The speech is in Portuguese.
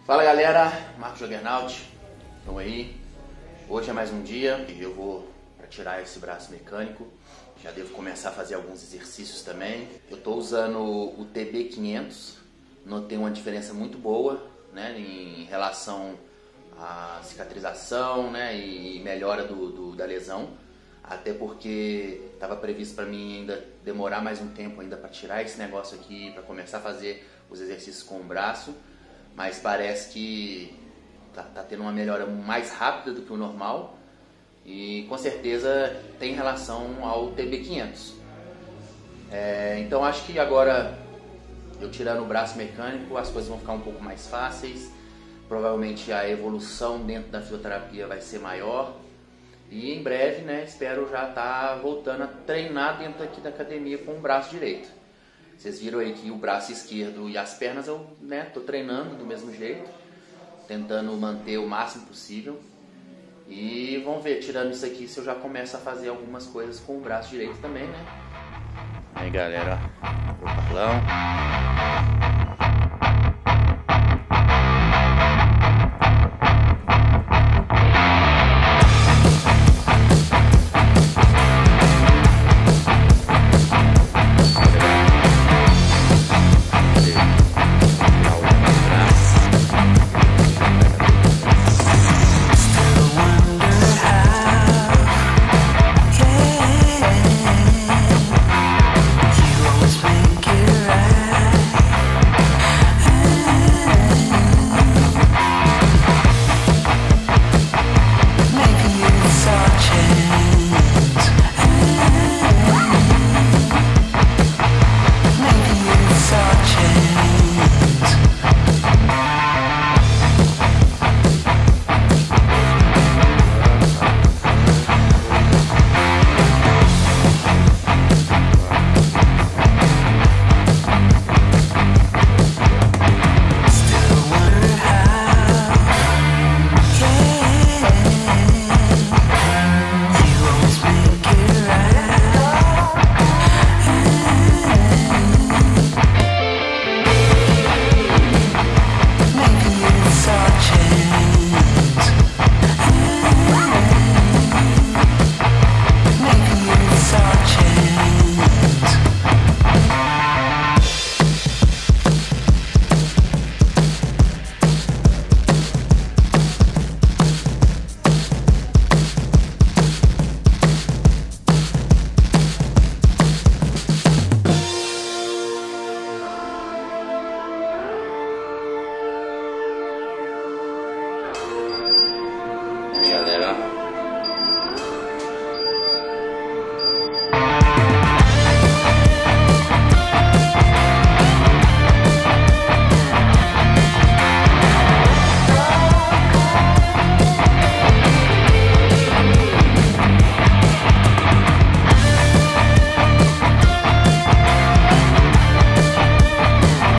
Fala galera, Marcos Juggernaut, estamos aí. Hoje é mais um dia e eu vou para tirar esse braço mecânico. Já devo começar a fazer alguns exercícios também. Eu estou usando o TB500, notei uma diferença muito boa, né, em relação à cicatrização, né, e melhora da lesão. Até porque estava previsto para mim ainda demorar mais um tempo ainda para tirar esse negócio aqui, para começar a fazer os exercícios com o braço. Mas parece que tá tendo uma melhora mais rápida do que o normal e com certeza tem relação ao TB500. Então acho que agora, eu tirando o braço mecânico, as coisas vão ficar um pouco mais fáceis. Provavelmente a evolução dentro da fisioterapia vai ser maior. E em breve, né, espero já estar voltando a treinar dentro aqui da academia com o braço direito. Vocês viram aí que o braço esquerdo e as pernas eu tô treinando do mesmo jeito, tentando manter o máximo possível. E vamos ver, tirando isso aqui, se eu já começo a fazer algumas coisas com o braço direito também, né? Aí galera, ó, o balão.